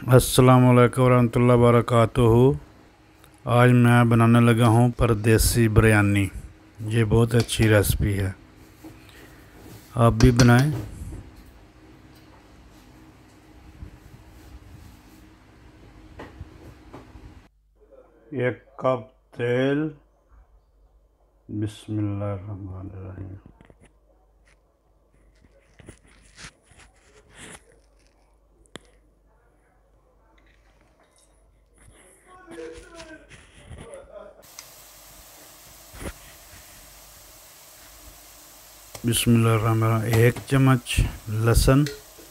अस्सलाम वालेकुम रहमतुल्लाहि व बरकातुहू। आज मैं बनाने लगा हूँ परदेसी बिरयानी। ये बहुत अच्छी रेसिपी है, आप भी बनाएं। 1 कप तेल। बिस्मिल्लाहिर्रहमानिर्रहीम। बिस्मिल्लाहिर्रहमानिर्रहीम। 1 चम्मच लहसुन।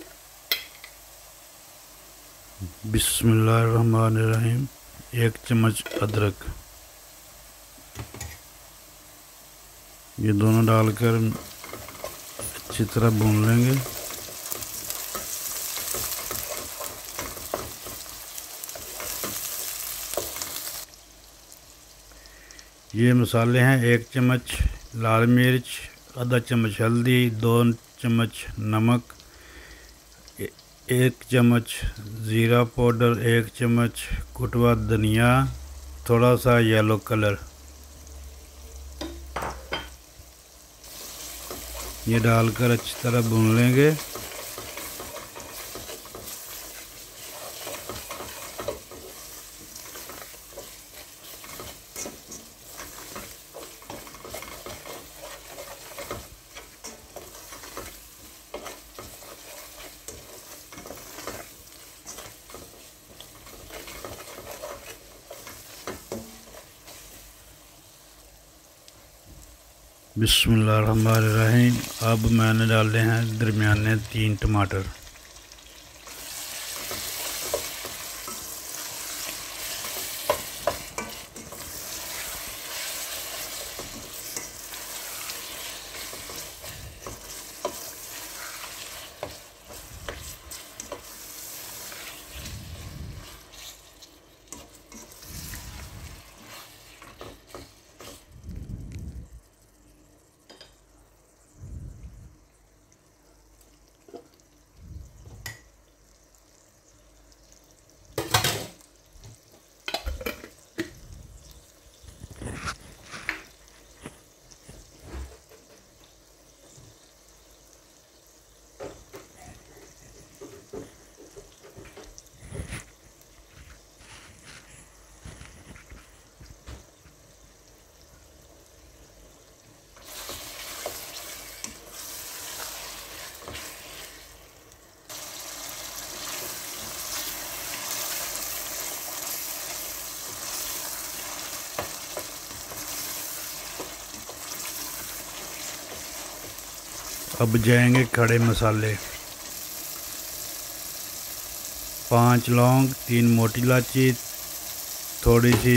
बिस्मिल्लाहिर्रहमानिर्रहीम। 1 चम्मच अदरक। ये दोनों डालकर अच्छी तरह भून लेंगे। ये मसाले हैं: 1 चम्मच लाल मिर्च, आधा चम्मच हल्दी, 2 चम्मच नमक, 1 चम्मच ज़ीरा पाउडर, 1 चम्मच कुटवा धनिया, थोड़ा सा येलो कलर। ये डालकर अच्छी तरह भून लेंगे। बिस्मिल्लाहिर्रहमानिर्रहीम। अब मैंने डाले हैं दरमियाने 3 टमाटर। अब जाएंगे खड़े मसाले: 5 लौंग, 3 मोटी इलायची, थोड़ी सी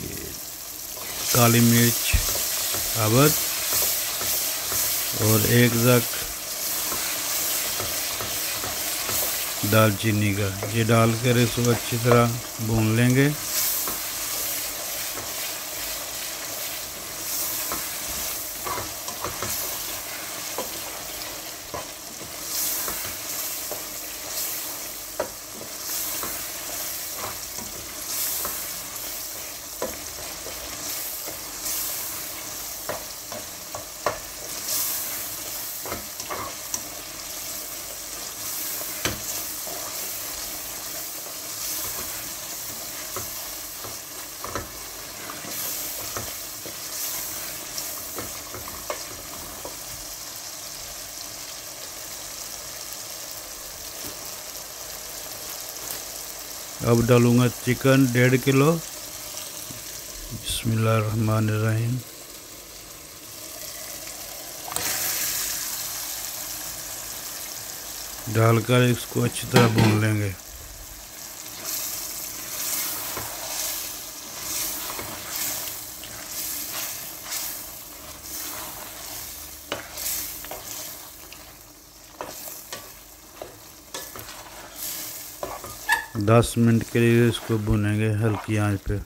काली मिर्च साबुत और 1 ज़क दालचीनी का। ये डालकर इसको अच्छी तरह भून लेंगे। अब डालूंगा चिकन 1.5 किलो। बिस्मिल्लाहिर्रहमानिर्रहीम। डालकर इसको अच्छी तरह भून लेंगे। दस मिनट के लिए इसको भुनेंगे हल्की आंच पे।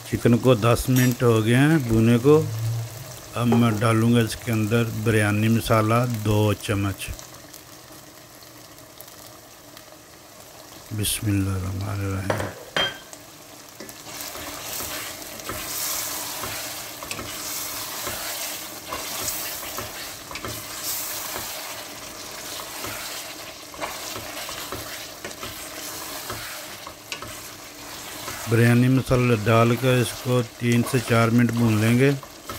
चिकन को 10 मिनट हो गए हैं भुने को। अब मैं डालूँगा इसके अंदर बिरयानी मसाला 2 चम्मच। बिस्मिल्लाहिर्रहमानिर्रहीम। बिरयानी मसाला डालकर इसको 3 से 4 मिनट भून लेंगे।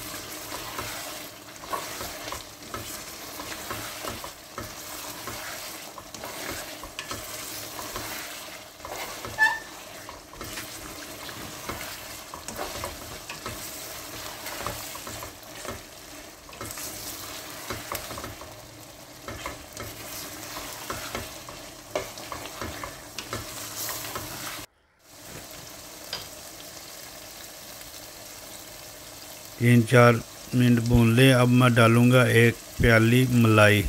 तीन चार मिनट भून लें। अब मैं डालूँगा 1 प्याली मलाई।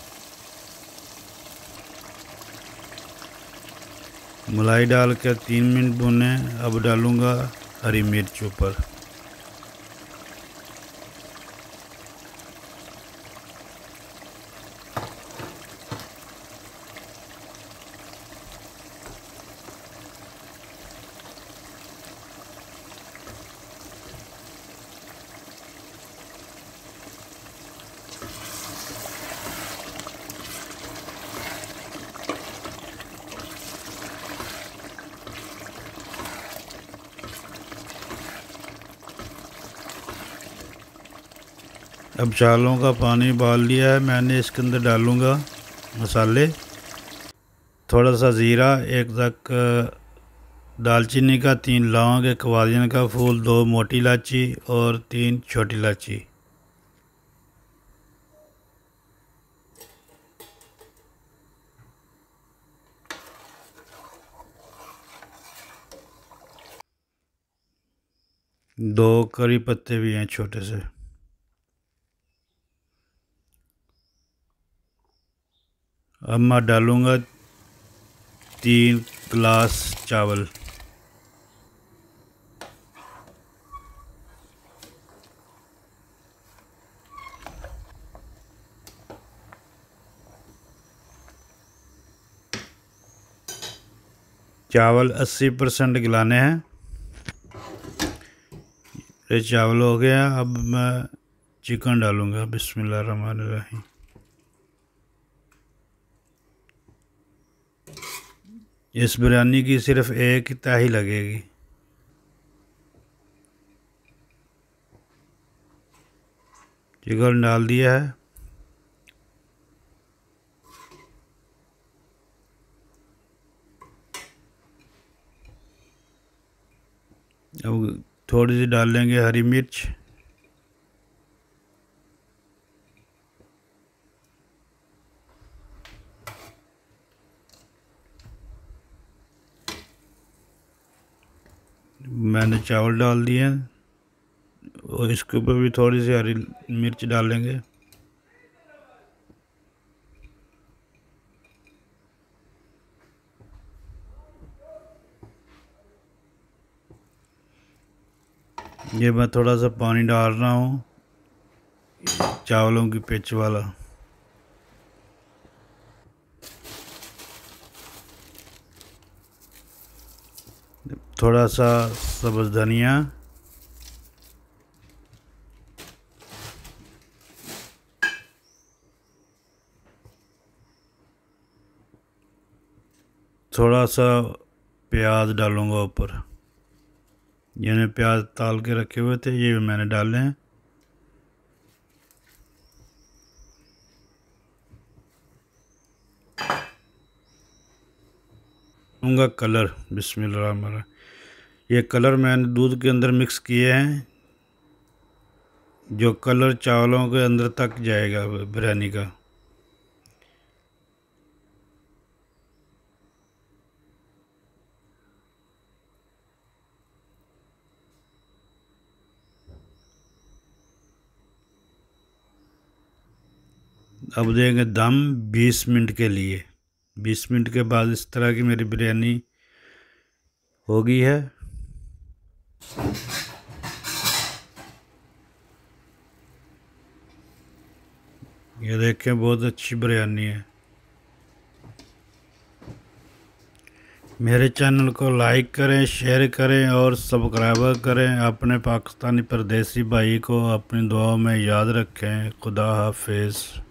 मलाई डालकर 3 मिनट भूने। अब डालूँगा हरी मिर्च ऊपर। अब चावलों का पानी उबाल लिया है मैंने। इसके अंदर डालूँगा मसाले, थोड़ा सा ज़ीरा, 1 तक दालचीनी का, 3 लौंग, 1 वादियान का फूल, 2 मोटी इलायची और 3 छोटी इलायची। दो करी पत्ते भी हैं छोटे से। अब मैं डालूँगा 3 गिलास चावल। चावल 80% गलाने हैं। ये चावल हो गया। अब मैं चिकन डालूँगा। बिस्मिल्लाहिर्रहमानिर्रहीम। इस बिरयानी की सिर्फ 1 ही ताही लगेगी। चिकन डाल दिया है। अब थोड़ी सी डाल लेंगे हरी मिर्च। मैंने चावल डाल दिए और इसके ऊपर भी थोड़ी सी हरी मिर्च डालेंगे। ये मैं थोड़ा सा पानी डाल रहा हूँ चावलों की पिच वाला। थोड़ा सा सब्ज़ धनिया, थोड़ा सा प्याज डालूँगा ऊपर। यानी प्याज ताल के रखे हुए थे, ये भी मैंने डाले हैं। दूंगा कलर। बिस्मिल्लाह। ये कलर मैंने दूध के अंदर मिक्स किए हैं, जो कलर चावलों के अंदर तक जाएगा बिरयानी का। अब देंगे दम 20 मिनट के लिए। 20 मिनट के बाद इस तरह की मेरी बिरयानी हो गई है। ये देखें बहुत अच्छी बिरयानी है। मेरे चैनल को लाइक करें, शेयर करें और सब्सक्राइब करें। अपने पाकिस्तानी परदेसी भाई को अपनी दुआओं में याद रखें। खुदा हाफिज़।